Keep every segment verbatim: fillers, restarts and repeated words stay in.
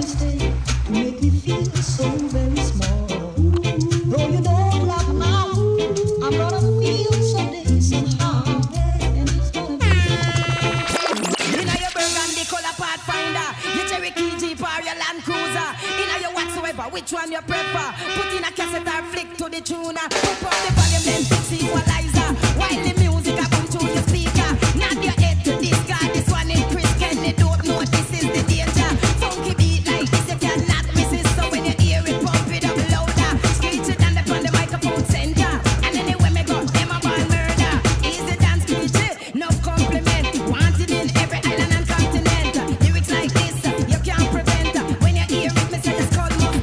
Which one you prefer? Put in a cassette or flick to the tuner. Put up the volume then fix equalizer. While the music a come through your speaker. Nod your head to this guy. This one in Chris Kenny. Don't know this is the danger. Funky beat like this you cannot resist. So when you hear it, pump it up louder. Screech it down upon the microphone center. And anywhere me go, them a ball murder. Easy dance, screech it, no compliment. Wanted in every island and continent. Lyrics like this, you can't prevent. When you hear it, me say it's called movement.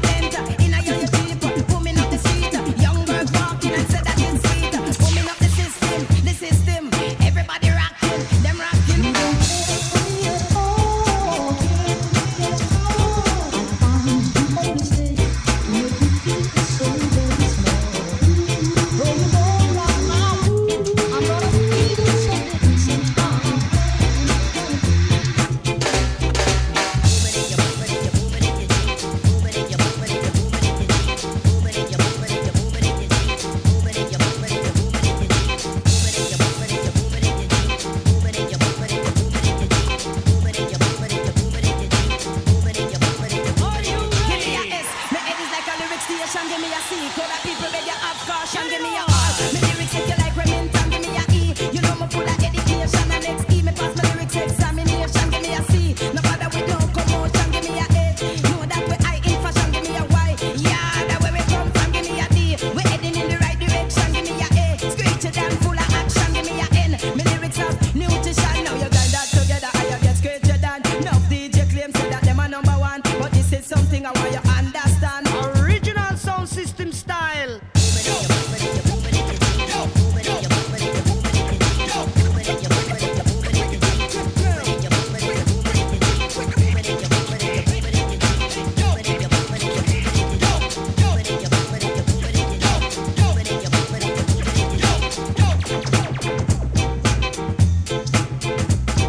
Something I want you understand. Original sound system style.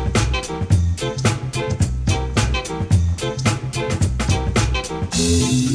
Thank you.